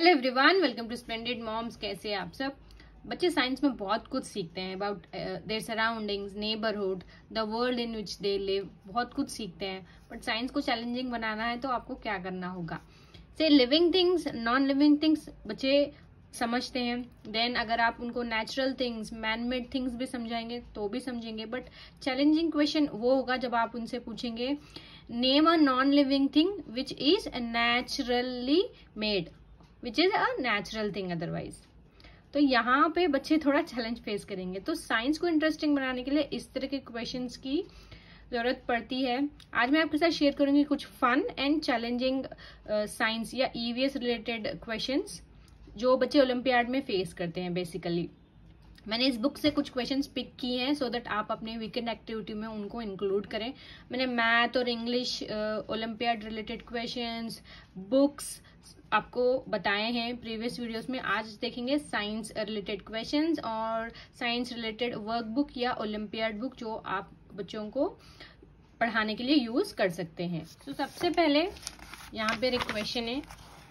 Hello everyone, welcome to Splendid Moms. कैसे हैं आप सब? बच्चे साइंस में बहुत कुछ सीखते हैं about their surroundings, neighbourhood, the world in which they live. बहुत कुछ सीखते हैं, बट साइंस को चैलेंजिंग बनाना है तो आपको क्या करना होगा? से living things, non living things बच्चे समझते हैं। देन अगर आप उनको natural things, man made things भी समझाएंगे तो भी समझेंगे। बट चैलेंजिंग क्वेश्चन वो होगा जब आप उनसे पूछेंगे name a non living thing which is naturally made, which is a natural thing otherwise. तो यहाँ पे बच्चे थोड़ा चैलेंज फेस करेंगे। तो साइंस को इंटरेस्टिंग बनाने के लिए इस तरह के क्वेश्चंस की जरूरत पड़ती है। आज मैं आपके साथ शेयर करूंगी कुछ फन एंड चैलेंजिंग साइंस या ईवीएस रिलेटेड क्वेश्चंस जो बच्चे ओलंपियाड में फेस करते हैं। बेसिकली मैंने इस बुक से कुछ क्वेश्चंस पिक किए हैं सो दैट आप अपने वीकेंड एक्टिविटी में उनको इंक्लूड करें। मैंने मैथ और English olympiad related questions, books आपको बताए हैं प्रीवियस वीडियोस में। आज देखेंगे साइंस रिलेटेड क्वेश्चंस और साइंस रिलेटेड वर्कबुक या ओलंपियाड बुक जो आप बच्चों को पढ़ाने के लिए यूज कर सकते हैं। तो सबसे पहले यहाँ पे एक क्वेश्चन है,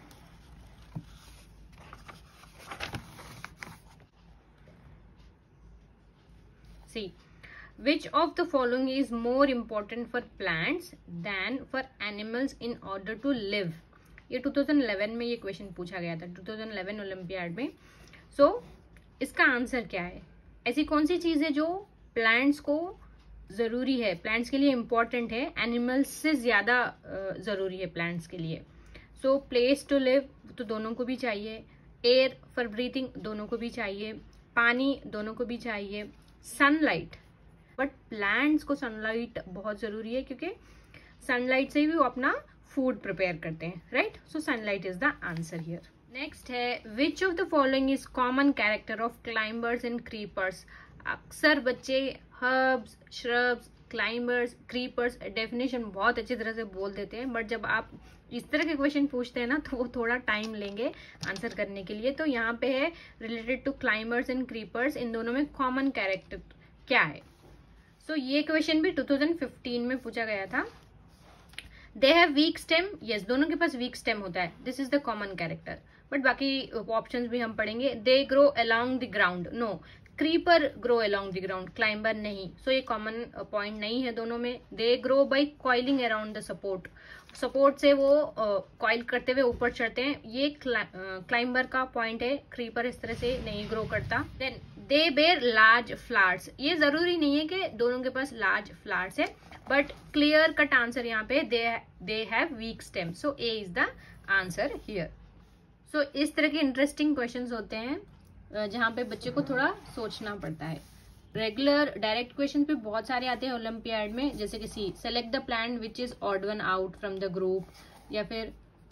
सी which of the following is more important for plants than for animals in order to live? ये 2011 में ये क्वेश्चन पूछा गया था, 2011 ओलंपियाड में। सो इसका आंसर क्या है? ऐसी कौन सी चीज है जो प्लांट्स को जरूरी है, प्लांट्स के लिए इंपॉर्टेंट है, एनिमल्स से ज्यादा जरूरी है प्लांट्स के लिए? सो प्लेस टू लिव तो दोनों को भी चाहिए, एयर फॉर ब्रीथिंग दोनों को भी चाहिए, पानी दोनों को भी चाहिए, सनलाइट। बट प्लांट्स को सनलाइट बहुत जरूरी है क्योंकि सनलाइट से ही वो अपना फूड प्रिपेयर करते हैं, right? So sunlight is the answer here. Next है which of the following is common character of climbers and creepers? अक्सर बच्चे herbs, shrubs, climbers, creepers definition बहुत अच्छी तरह से बोल देते हैं, बट जब आप इस तरह के क्वेश्चन पूछते हैं ना तो वो थोड़ा टाइम लेंगे आंसर करने के लिए। तो यहाँ पे है related to climbers and creepers, इन दोनों में कॉमन कैरेक्टर क्या है? सो ये क्वेश्चन भी 2015 में पूछा गया था। They have weak stem, yes दोनों के पास वीक स्टेम होता है, this is the common character. But बाकी ऑप्शंस भी हम पढ़ेंगे। They grow along the ground, no, creeper grow along the ground, climber नहीं। सो ये कॉमन पॉइंट नहीं है दोनों में। They grow by coiling around the support, support से वो कॉइल करते हुए ऊपर चढ़ते हैं, ये क्लाइंबर का पॉइंट है। क्रीपर इस तरह से नहीं ग्रो करता। Then they bear large flowers, ये जरूरी नहीं है कि दोनों के पास लार्ज फ्लावर्स है, बट क्लियर कट आंसर यहाँ पे they have weak stem, so A is the answer here. So इस तरह के इंटरेस्टिंग क्वेश्चंस होते हैं जहाँ पे बच्चे को थोड़ा सोचना पड़ता है। रेगुलर डायरेक्ट क्वेश्चन भी बहुत सारे आते हैं ओलंपियाड में, जैसे कि C select the plant which is odd one out from the group, या फिर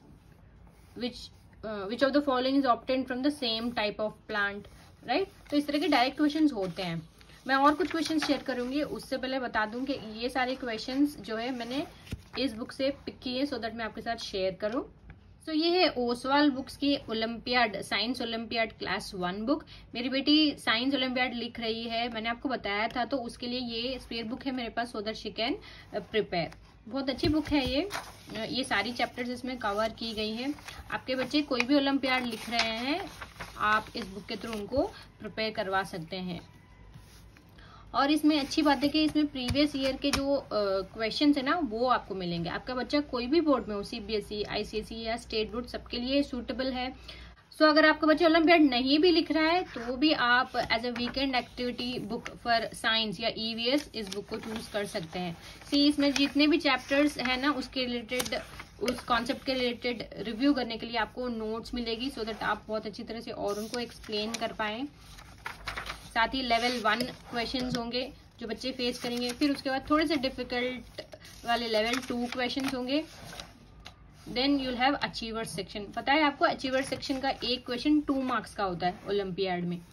which of the following is obtained from the same type of plant, right? तो इस तरह के डायरेक्ट क्वेश्चंस होते हैं। मैं और कुछ क्वेश्चंस शेयर करूंगी, उससे पहले बता दूं कि ये सारे क्वेश्चंस जो है मैंने इस बुक से पिक किए सो दैट मैं आपके साथ शेयर करूं। सो ये है ओसवाल बुक्स की olympiad, science olympiad class 1 book. मेरी बेटी साइंस ओलंपियाड लिख रही है, मैंने आपको बताया था, तो उसके लिए ये स्पेयर बुक है मेरे पास so that she can prepare. बहुत अच्छी बुक है ये सारी चैप्टर्स इसमें कवर की गई है। आपके बच्चे कोई भी ओलंपियाड लिख रहे हैं, आप इस बुक के थ्रू उनको प्रिपेयर करवा सकते हैं। और इसमें अच्छी बात है कि इसमें प्रीवियस ईयर के जो क्वेश्चंस है ना वो आपको मिलेंगे। आपका बच्चा कोई भी बोर्ड में हो, सीबीएसई, आईसीएसई या स्टेट बोर्ड, सबके लिए सूटेबल है। सो अगर आपका बच्चा ओलंपियाड नहीं भी लिख रहा है तो भी आप as a weekend activity book for science या ईवीएस इस बुक को चूज कर सकते हैं। सी इसमें जितने भी चैप्टर्स है ना उसके रिलेटेड, उस कॉन्सेप्ट के रिलेटेड रिव्यू करने के लिए आपको नोट्स मिलेगी सो दैट आप बहुत अच्छी तरह से और उनको एक्सप्लेन कर पाए। साथ ही लेवल 1 क्वेश्चंस होंगे जो बच्चे फेस करेंगे, फिर उसके बाद थोड़े से डिफिकल्ट वाले लेवल 2 क्वेश्चंस होंगे। Then you'll have achievers section. पता है आपको अचीवर्स सेक्शन का एक क्वेश्चन 2 मार्क्स का होता है ओलंपियाड में,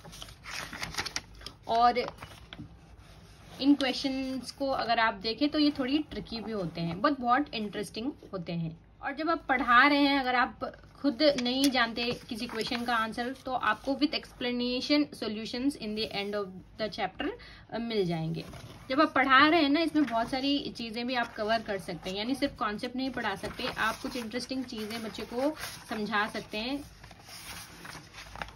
और इन क्वेश्चंस को अगर आप देखें तो ये थोड़ी ट्रिकी भी होते हैं, बट बहुत इंटरेस्टिंग होते हैं। और जब आप पढ़ा रहे हैं, अगर आप खुद नहीं जानते किसी क्वेश्चन का आंसर, तो आपको with explanation solutions in the end of the chapter मिल जाएंगे। जब आप पढ़ा रहे हैं ना, इसमें बहुत सारी चीजें भी आप कवर कर सकते हैं, यानी सिर्फ कॉन्सेप्ट नहीं पढ़ा सकते, आप कुछ इंटरेस्टिंग चीजें बच्चे को समझा सकते हैं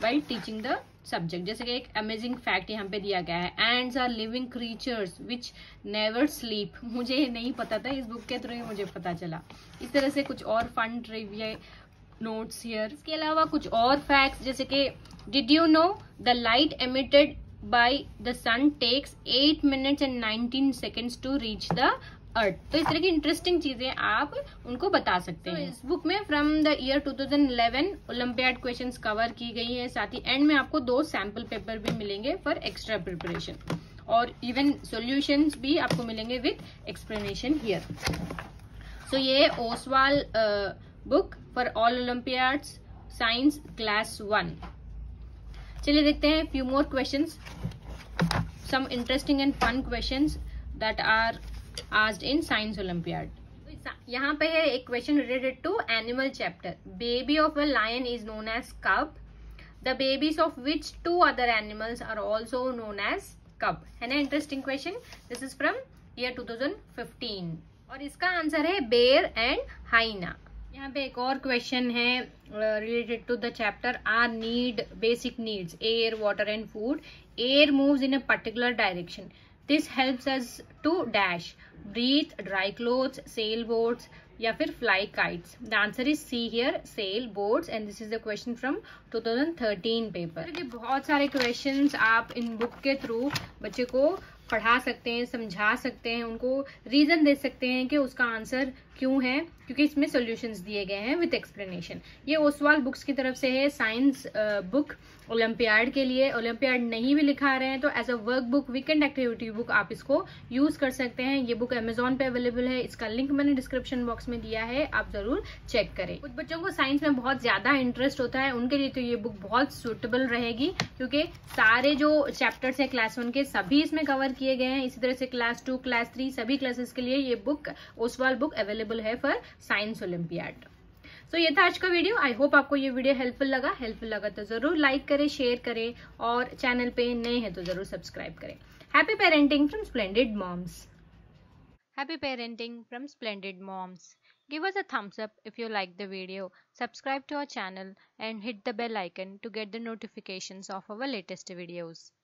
while teaching the subject. जैसे कि एक अमेजिंग फैक्ट यहाँ पे दिया गया है, ants are living creatures which never sleep. मुझे ये नहीं पता था, इस बुक के थ्रू ही मुझे पता चला. इस तरह से कुछ और फन ट्रिविया नोट्स हियर. इसके अलावा कुछ और फैक्ट्स जैसे कि did you know the light emitted by the sun takes 8 minutes and 19 seconds to reach the earth. तो इस तरह की इंटरेस्टिंग चीजें आप उनको बता सकते हैं. इस बुक में from the year 2011 olympiad questions cover की गई है. साथ ही एंड में आपको 2 सैम्पल पेपर भी मिलेंगे फॉर एक्स्ट्रा प्रिपरेशन, और इवन सॉल्यूशंस भी आपको मिलेंगे विथ एक्सप्लेनेशन हियर. सो ये Oswal book for all olympiads science class 1. चलिए देखते हैं few more questions, some interesting and fun questions that are asked in science olympiad. यहाँ पे है एक question related to animal chapter. Baby of a lion is known as cub. The babies of which 2 other animals are also known as cub. है ना interesting question. This is from year 2015 और इसका answer है bear and हाइना. यहाँ पे एक और question है related to the chapter our need basic needs air water and food. Air moves in a particular direction. This helps us to dash, breathe, dry clothes, sail boats या फिर fly kites. The answer is C here, sail boats, and this is the question from 2013 paper. बहुत सारे questions आप in book के through बच्चे को पढ़ा सकते हैं, समझा सकते हैं, उनको रीजन दे सकते हैं कि उसका आंसर क्यों है, क्योंकि इसमें सॉल्यूशंस दिए गए हैं विद एक्सप्लेनेशन. ये ओसवाल बुक्स की तरफ से है, साइंस बुक ओलंपियाड के लिए. ओलंपियाड नहीं भी लिखा रहे हैं तो as a workbook, weekend activity book आप इसको यूज कर सकते हैं. ये बुक अमेजोन पे अवेलेबल है, इसका लिंक मैंने डिस्क्रिप्शन बॉक्स में दिया है, आप जरूर चेक करें. कुछ बच्चों को साइंस में बहुत ज्यादा इंटरेस्ट होता है, उनके लिए तो ये बुक बहुत सुटेबल रहेगी, क्योंकि सारे जो चैप्टर्स है क्लास 1 के सभी इसमें कवर किए गए हैं. इसी तरह से क्लास 2, क्लास 3 सभी क्लासेस के लिए ये बुक ओसवाल बुक अवेलेबल है फॉर साइंस ओलंपियाड. तो ये था आज का वीडियो. आई होप आपको ये वीडियो हेल्पफुल लगा तो जरूर लाइक करें, शेयर करें, और चैनल पे नए हैं तो जरूर सब्सक्राइब करें. Happy parenting from Splendid Moms. Happy parenting from Splendid Moms. Give us a thumbs up if you like the video. Subscribe to our channel and hit the bell icon to get the notifications of our latest videos.